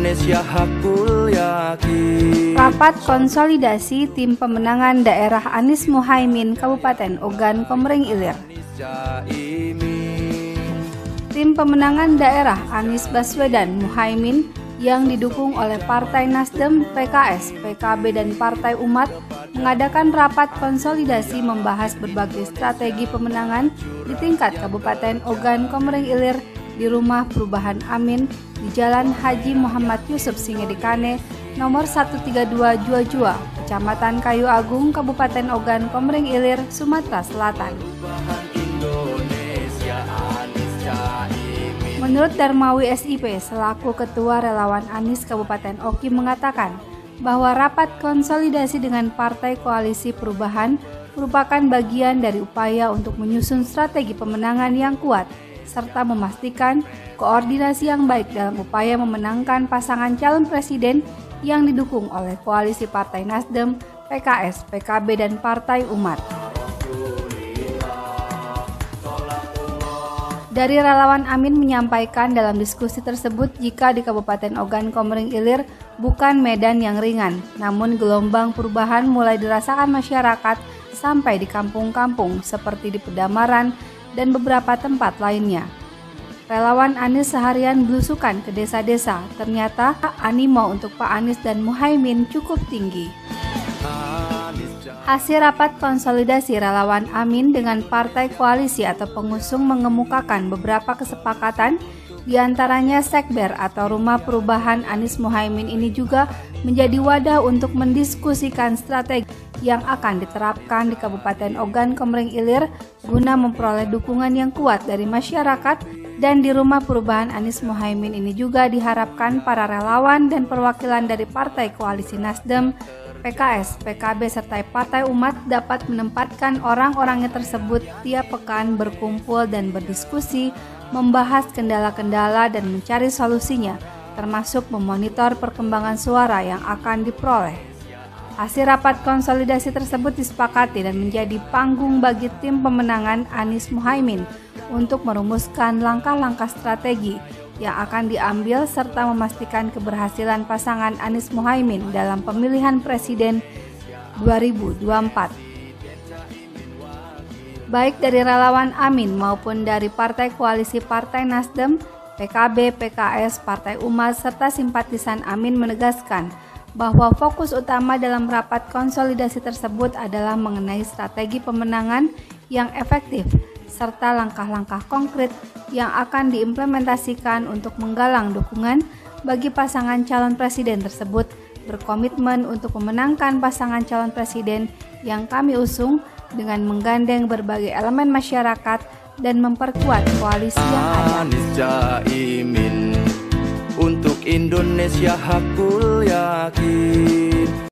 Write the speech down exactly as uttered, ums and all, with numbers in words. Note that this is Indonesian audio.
Indonesia hakul yakin. Rapat konsolidasi tim pemenangan daerah Anies Muhaimin Kabupaten Ogan Komering Ilir. Tim pemenangan daerah Anies Baswedan Muhaimin yang didukung oleh Partai Nasdem, P K S, P K B, dan Partai Umat mengadakan rapat konsolidasi membahas berbagai strategi pemenangan di tingkat Kabupaten Ogan Komering Ilir di Rumah Perubahan Amin di Jalan Haji Muhammad Yusuf Singedikane nomor seratus tiga puluh dua Jua-Jua, Kecamatan Kayu Agung, Kabupaten Ogan Komering Ilir, Sumatera Selatan. Menurut Darmawi S I P selaku Ketua Relawan Anies Kabupaten Oki mengatakan bahwa rapat konsolidasi dengan Partai Koalisi Perubahan merupakan bagian dari upaya untuk menyusun strategi pemenangan yang kuat serta memastikan koordinasi yang baik dalam upaya memenangkan pasangan calon presiden yang didukung oleh koalisi Partai Nasdem, P K S, P K B, dan Partai Umat. Dari relawan Amin menyampaikan dalam diskusi tersebut jika di Kabupaten Ogan Komering Ilir bukan medan yang ringan, namun gelombang perubahan mulai dirasakan masyarakat sampai di kampung-kampung seperti di Pedamaran dan beberapa tempat lainnya. Relawan Anies seharian belusukan ke desa-desa, ternyata animo untuk Pak Anies dan Muhaimin cukup tinggi. Hasil rapat konsolidasi relawan Amin dengan partai koalisi atau pengusung mengemukakan beberapa kesepakatan, diantaranya Sekber atau Rumah Perubahan Anies Muhaimin ini juga menjadi wadah untuk mendiskusikan strategi yang akan diterapkan di Kabupaten Ogan Komering Ilir guna memperoleh dukungan yang kuat dari masyarakat. Dan di Rumah Perubahan Anies Muhaimin ini juga diharapkan para relawan dan perwakilan dari Partai Koalisi Nasdem, P K S, P K B, serta Partai Umat dapat menempatkan orang-orangnya tersebut tiap pekan berkumpul dan berdiskusi, membahas kendala-kendala dan mencari solusinya, termasuk memonitor perkembangan suara yang akan diperoleh. Hasil rapat konsolidasi tersebut disepakati dan menjadi panggung bagi tim pemenangan Anies Muhaimin untuk merumuskan langkah-langkah strategi yang akan diambil serta memastikan keberhasilan pasangan Anies Muhaimin dalam pemilihan presiden dua ribu dua puluh empat. Baik dari relawan Amin maupun dari Partai Koalisi Partai Nasdem, P K B, P K S, Partai Umat, serta simpatisan Amin menegaskan bahwa fokus utama dalam rapat konsolidasi tersebut adalah mengenai strategi pemenangan yang efektif serta langkah-langkah konkret yang akan diimplementasikan untuk menggalang dukungan bagi pasangan calon presiden tersebut, berkomitmen untuk memenangkan pasangan calon presiden yang kami usung dengan menggandeng berbagai elemen masyarakat dan memperkuat koalisi yang ada. Anies Caimin untuk Indonesia hakul yakin.